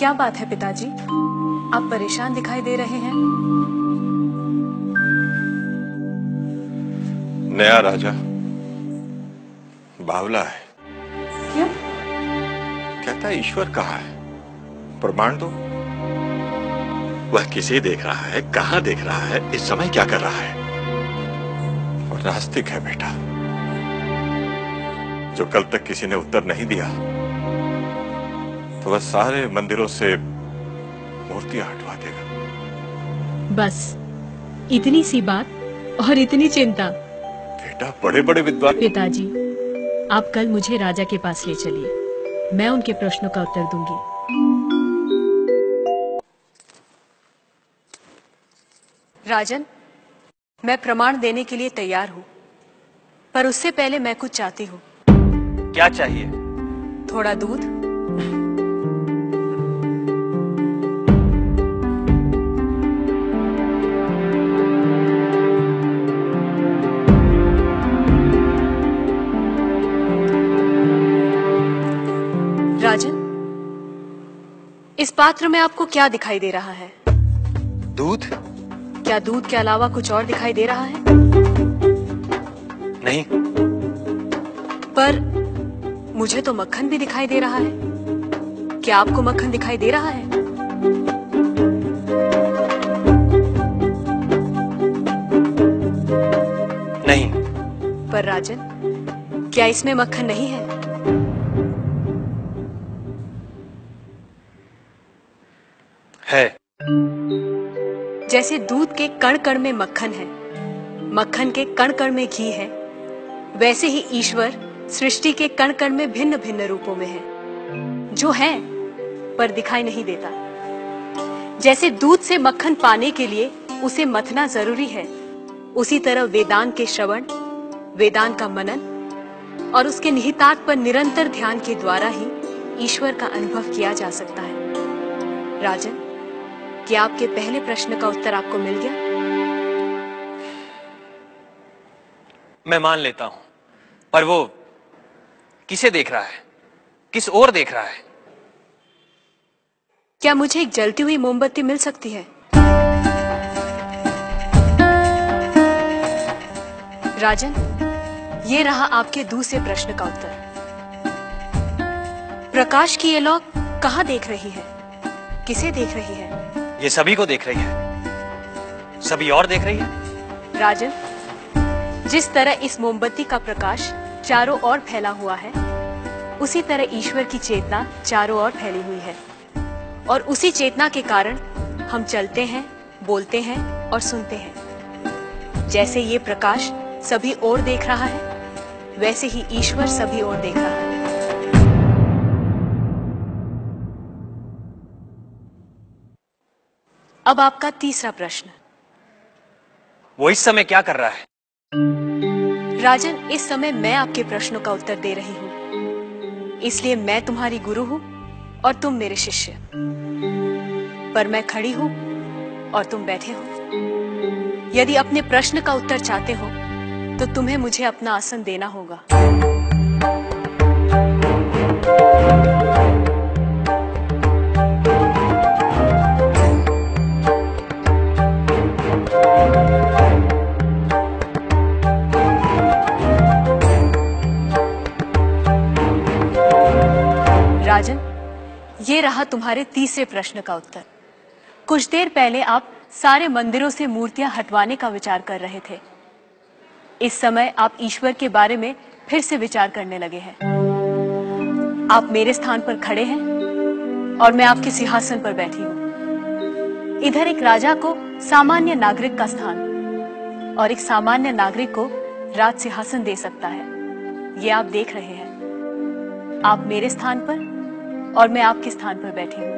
क्या बात है पिताजी, आप परेशान दिखाई दे रहे हैं। नया राजा बावला है। क्यों? कहता है ईश्वर कहाँ है, प्रमाण दो। वह किसे देख रहा है, कहाँ देख रहा है, इस समय क्या कर रहा है। और नास्तिक है बेटा, जो कल तक किसी ने उत्तर नहीं दिया तो वह सारे मंदिरों से मूर्तियां हटवा देगा। बस इतनी सी बात और इतनी चिंता। बेटा बड़े बड़े विद्वान। पिताजी, आप कल मुझे राजा के पास ले चलिए, मैं उनके प्रश्नों का उत्तर दूंगी। राजन, मैं प्रमाण देने के लिए तैयार हूँ, पर उससे पहले मैं कुछ चाहती हूँ। क्या चाहिए? थोड़ा दूध। राजन, इस पात्र में आपको क्या दिखाई दे रहा है? दूध? क्या दूध के अलावा कुछ और दिखाई दे रहा है? नहीं। पर मुझे तो मक्खन भी दिखाई दे रहा है। क्या आपको मक्खन दिखाई दे रहा है? नहीं। पर राजन, क्या इसमें मक्खन नहीं है? है। जैसे दूध के कण कण में मक्खन है, मक्खन के कण कण में घी है, वैसे ही ईश्वर सृष्टि के कण कण में भिन्न भिन्न रूपों में है, जो है पर दिखाई नहीं देता। जैसे दूध से मक्खन पाने के लिए उसे मथना जरूरी है, उसी तरह वेदांत के श्रवण, वेदांत का मनन और उसके निहितार्थ पर निरंतर ध्यान के द्वारा ही ईश्वर का अनुभव किया जा सकता है। राजन, क्या आपके पहले प्रश्न का उत्तर आपको मिल गया? मैं मान लेता हूं, पर वो किसे देख रहा है, किस ओर देख रहा है? क्या मुझे एक जलती हुई मोमबत्ती मिल सकती है? राजन, ये रहा आपके दूसरे प्रश्न का उत्तर। प्रकाश की ये लौ कहाँ देख रही है, किसे देख रही है? ये सभी को देख रही है। सभी और देख रही है। राजन, जिस तरह इस मोमबत्ती का प्रकाश चारों ओर फैला हुआ है, उसी तरह ईश्वर की चेतना चारों ओर फैली हुई है, और उसी चेतना के कारण हम चलते हैं, बोलते हैं और सुनते हैं। जैसे ये प्रकाश सभी ओर देख रहा है, वैसे ही ईश्वर सभी ओर देख रहा है। अब आपका तीसरा प्रश्न। वो इस समय क्या कर रहा है? राजन, इस समय मैं आपके प्रश्नों का उत्तर दे रही हूँ, इसलिए मैं तुम्हारी गुरु हूँ और तुम मेरे शिष्य। पर मैं खड़ी हूँ और तुम बैठे हो। यदि अपने प्रश्न का उत्तर चाहते हो तो तुम्हें मुझे अपना आसन देना होगा। राजन, ये रहा तुम्हारे तीसरे प्रश्न का उत्तर। कुछ देर पहले आप सारे मंदिरों से मूर्तियां हटवाने का विचार कर रहे थे। इस समय आप ईश्वर के बारे में फिर से विचार करने लगे हैं। आप मेरे स्थान पर खड़े हैं और मैं आपके सिंहासन पर बैठी हूँ। इधर एक राजा को सामान्य नागरिक का स्थान और एक सामान्य नागरिक को राज सिंहासन दे सकता है, ये आप देख रहे हैं। आप मेरे स्थान पर और मैं आपके स्थान पर बैठी हूँ।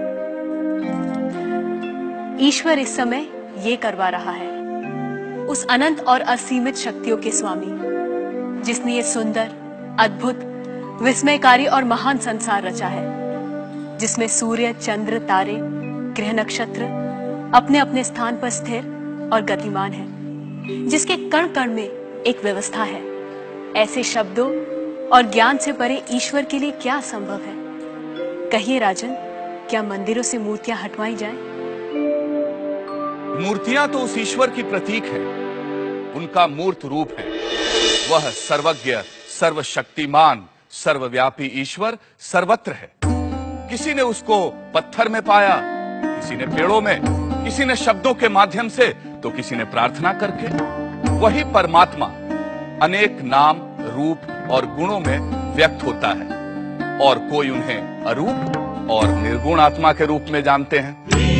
ईश्वर इस समय ये करवा रहा है, उस अनंत और असीमित शक्तियों के स्वामी, जिसने ये सुंदर, अद्भुत, विस्मयकारी और महान संसार रचा है, जिसमें सूर्य, चंद्र, तारे, ग्रह, नक्षत्र अपने अपने स्थान पर स्थिर और गतिमान है, जिसके कण कण में एक व्यवस्था है। ऐसे शब्दों और ज्ञान से परे ईश्वर के लिए क्या संभव है? कहिए राजन, क्या मंदिरों से मूर्तियां हटवाई जाएं? मूर्तियां तो उस ईश्वर की प्रतीक है, उनका मूर्त रूप है। वह सर्वज्ञ, सर्वशक्तिमान, सर्वव्यापी ईश्वर सर्वत्र है। किसी ने उसको पत्थर में पाया, किसी ने पेड़ों में, किसी ने शब्दों के माध्यम से, तो किसी ने प्रार्थना करके। वही परमात्मा अनेक नाम, रूप और गुणों में व्यक्त होता है, और कोई उन्हें अरूप और निर्गुण आत्मा के रूप में जानते हैं।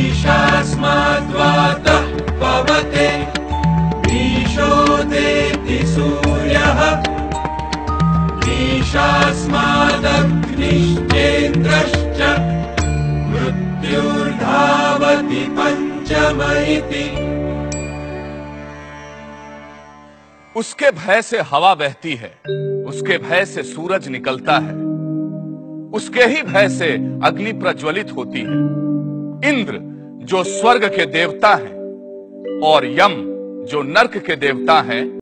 पवते ईशोदेति सूर्यः ईशास्मादग्निश्चेन्द्रश्च मृत्युर्धावति पंचम इति। उसके भय से हवा बहती है, उसके भय से सूरज निकलता है, उसके ही भय से अग्नि प्रज्वलित होती है। इंद्र जो स्वर्ग के देवता हैं और यम जो नर्क के देवता हैं,